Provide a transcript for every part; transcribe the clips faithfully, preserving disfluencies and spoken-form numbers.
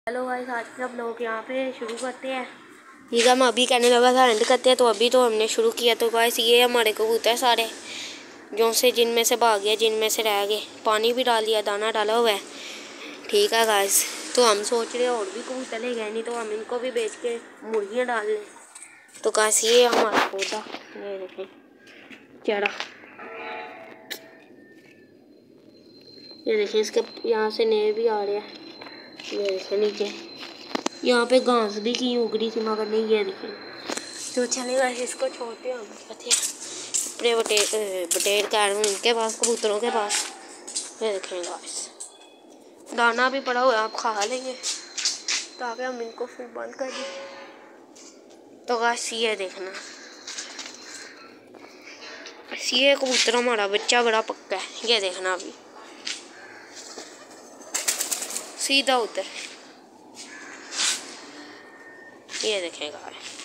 Hello guys, आज के blog यहाँ पे शुरू करते हैं। ठीक है, मैं अभी कहने लगा था एंड करते हैं, तो अभी तो हमने शुरू किया। तो गाइस ये हमारे कबूतर सारे जो से जिनमें से भाग गए, जिनमें से रह गए, पानी भी डाल दिया, दाना डाला हुआ है। ठीक है गाइस, तो हम सोच रहे हैं और भी कबूतर ले गए, नहीं तो हम इनको भी बेच के मुर्गियाँ डाल लें। तो गाइस ये हमारा पौधा, ये देखें चढ़ा, ये देखें इसके यहाँ से नए भी आ रहे हैं। ये देखें नीचे यहाँ पे घास भी की उगड़ी थी मगर नहीं, ये देखें। तो चलेगा इसको छोड़ते हैं हम पति अपने बटेर बटेर कार इनके पास, कबूतरों के पास। ये देखें गाइस, दाना भी पड़ा हुआ है, आप खा लेंगे ताकि हम इनको फिर बंद कर दें। तो गाइस ये देखना, ये कबूतर हमारा बच्चा बड़ा पक्का है। ये देखना अभी सीधा उधर, ये देखेगा।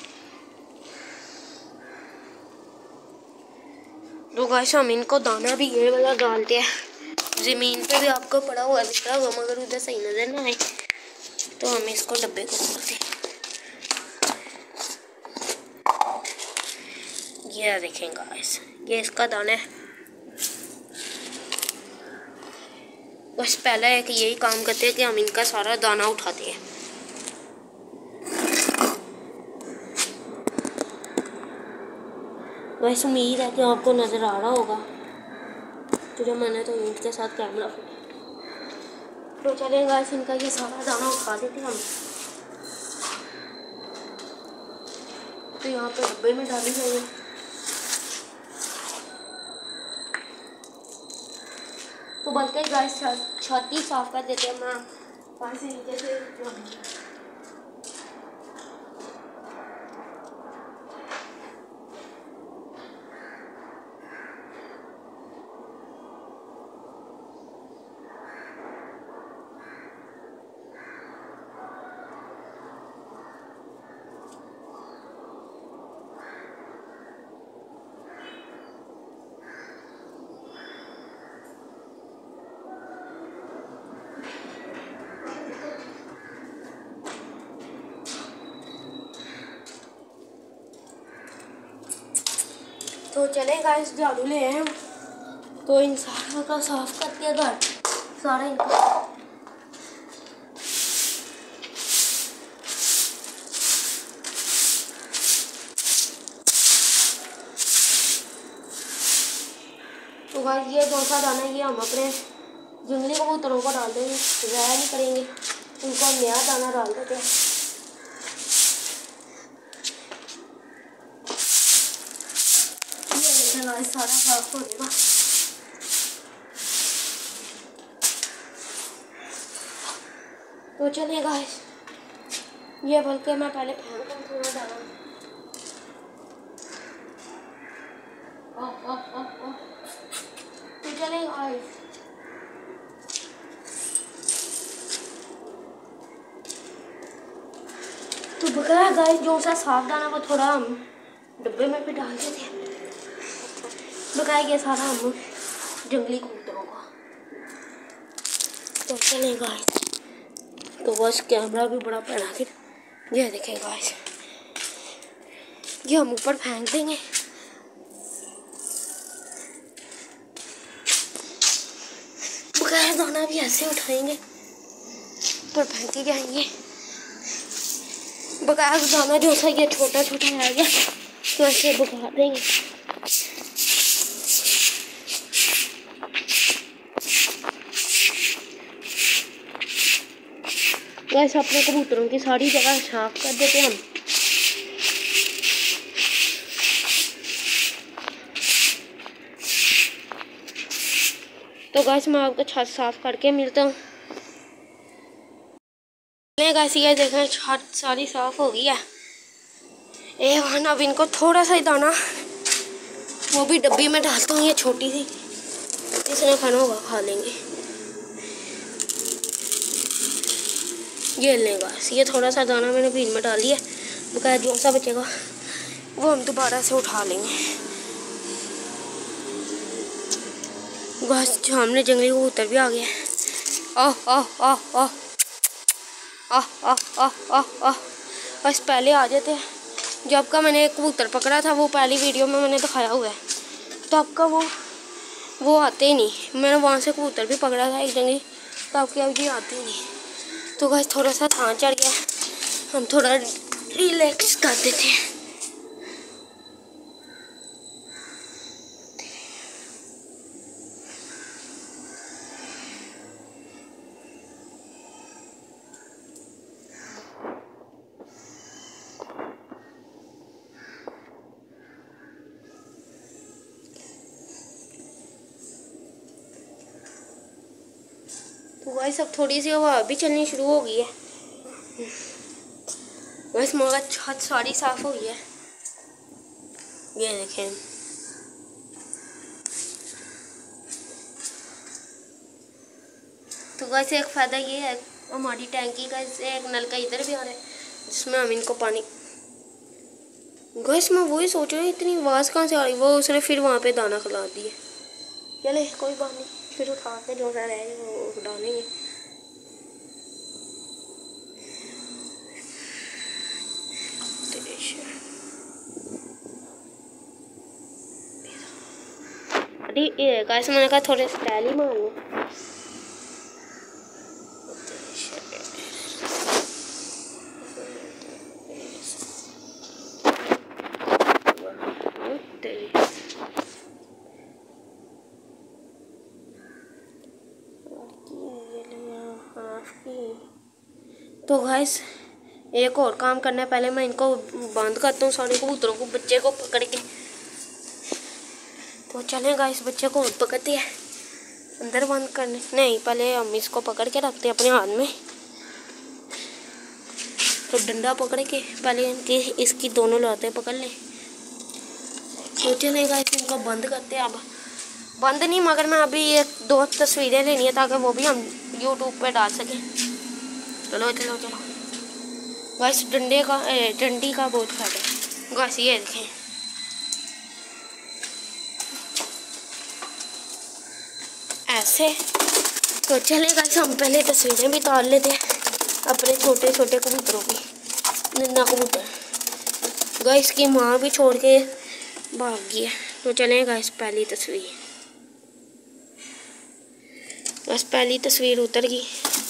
तो गाइस हम इनको दाना भी ये वाला डालते हैं, जमीन पे भी आपको पड़ा हुआ दिख रहा होगा, मगर उधर सही नजर ना आए तो हम इसको डब्बे को खोलते हैं। ये देखेंगे गाइस, ये इसका दाना है। बस पहला है कि यही काम करते हैं कि हम इनका सारा दाना उठाते हैं। वैसे उम्मीद है कि आपको नज़र आ रहा होगा, तो जो मैंने तो इनके साथ कैमरा। तो चलें गाइस, इनका ये सारा दाना उठा देते हैं हम। तो यहाँ पे डब्बे में डाली जाएगी। तो बल्कि गाइस छाती साफ कर देते हैं। मैं पानी से नीचे से तो चले गाइस झाड़ू ले आए हम, तो इन सारा का साफ करते हैं घर सारे इनको। तो गाइस ये कौन सा दाना, ये हम अपने जंगली कबूतरों को डाल देंगे, ज़ाया नहीं करेंगे, इनको हम नया दाना डाल देते हैं। सारा साफ हो जाएगा। तो चलिए गाइस, ये बल्कि मैं पहले फेंक दूं थोड़ा डाला। तो चलिए गाइस, तो बकाया गाइस जो सा साफ दाना वो थोड़ा हम डब्बे में भी डाल देते हैं। बकाया ये सारा हम जंगली कबूतरों को। तो चलें गाइस, तो बस कैमरा भी बड़ा पड़ा के ये देखें गाइस, ये हम ऊपर फेंक देंगे। बकाया दाना भी ऐसे उठाएंगे, ऊपर फेंके जाएंगे। बकाया दाना जो सा ये छोटा छोटा रह गया तो ऐसे बगा देंगे। वैसे अपने कबूतरों की सारी जगह साफ कर देते हैं हम। तो गाइस मैं आपको छत साफ करके मिलता हूँ। गाइस ये देखें छत सारी साफ हो गई है। ए वन अब इनको थोड़ा सा ही दाना वो भी डब्बी में डालता हूँ, ये छोटी सी, जिसने खाना होगा खा लेंगे। ये लेगा, ये थोड़ा सा दाना मैंने बीन में डाल दिया, बकाया जो सा बचेगा वो हम दोबारा से उठा लेंगे। बस सामने जंगली कबूतर भी आ गया। ओह ओह ओह ओह आह आह आह आह आह बस पहले आ जाते। जब का मैंने कबूतर पकड़ा था वो पहली वीडियो में मैंने दिखाया हुआ है, तब का वो वो आते ही नहीं। मैंने वहाँ से कबूतर भी पकड़ा था एक जगह, तब के अभी आते ही नहीं। तो गाइस थोड़ा सा थान चढ़ गया, हम थोड़ा रिलैक्स कर देते हैं। तो गाइस अब थोड़ी सी हवा भी चलनी शुरू हो गई है। गाइस मगर छत सारी साफ हो गई है, ये देखें। तो गाइस एक फायदा ये है हमारी टैंकी का, इससे एक नलका इधर भी आ रहा है जिसमें हम इनको पानी। गाइस मैं वही सोच रहा हूँ इतनी आवाज़ कहाँ से आ रही। वो उसने फिर वहाँ पे दाना खिला दिया। चले कोई बात नहीं, फिर उठा के जो सा रहे वो डालेंगे। अरे गाइस मैंने कहा थोड़े स्टाइल ही मार लो। तो गाइस एक और काम करना है, पहले मैं इनको बंद करता हूँ सारे कबूतरों को, बच्चे को पकड़ के। तो चलें गाइस बच्चे को पकड़ते हैं, अंदर बंद करने नहीं, पहले हम इसको पकड़ के रखते हैं अपने हाथ में। तो डंडा पकड़ के पहले इनकी इसकी दोनों लातें पकड़ लें। तो चलें गाइस इनको बंद करते हैं। अब बंद नहीं, मगर मैं अभी एक दो तस्वीरें लेनी है ताकि वो भी हम यूट्यूब पे डाल सकें। चलो चलो चलो गाइस डंडे का डंडी का बहुत फायदा है। गाइस ये देखें, ऐसे। तो चले गाइस हम पहले तस्वीरें भी उतार लेते हैं अपने छोटे छोटे कबूतरों की। नन्ना कबूतर गाइस की माँ भी छोड़ के भाग गई है। तो चलें गाइस पहली तस्वीर, बस पहली तस्वीर उतर गई।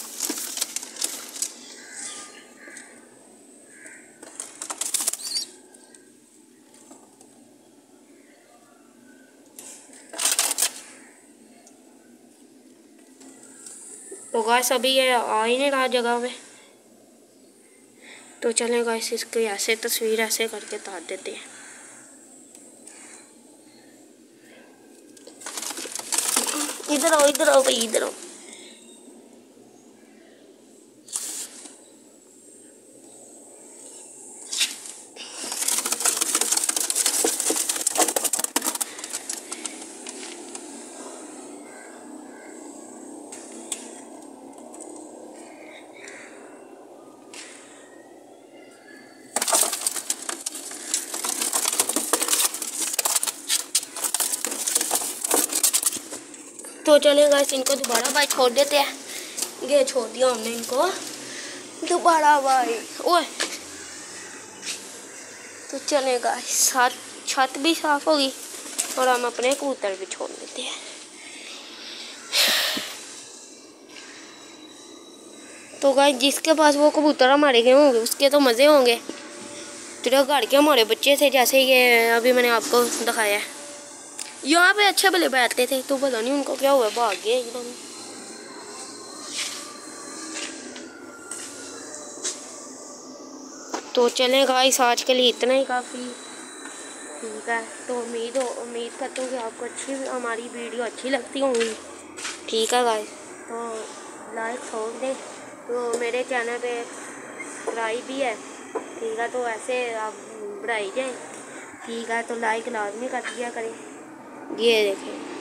तो गाइस अभी ये आ ही नहीं रहा जगह पे। तो चलें गाइस इसको ऐसे तस्वीर ऐसे करके उतार देते हैं। इधर आओ इधर आओ भाई इधर आओ। तो चले गाइस इनको दोबारा भाई छोड़ देते हैं। ये छोड़ दिया हमने इनको दोबारा भाई। ओए तो चले गाइस साथ छत भी साफ होगी और हम अपने कबूतर भी छोड़ देते हैं। तो गाइस जिसके पास वो कबूतर हमारे गए होंगे उसके तो मज़े होंगे। तेरे घर के हमारे बच्चे थे जैसे ये अभी मैंने आपको दिखाया है, यहाँ पे अच्छे भले बैठते थे, तो पता नहीं उनको क्या हुआ भाग गए एकदम। तो चलें गाइस आज के लिए इतना ही काफ़ी ठीक है। तो उम्मीद हो उम्मीद करता हूँ कि आपको अच्छी हमारी वीडियो अच्छी लगती होंगी। ठीक है गाइस, तो लाइक छोड़ दें। तो मेरे चैनल पे सब्सक्राइब भी है, ठीक है, तो ऐसे आप बढ़ाई जाए, ठीक है। तो लाइक लाजमी कर दिया करें। ये देखें।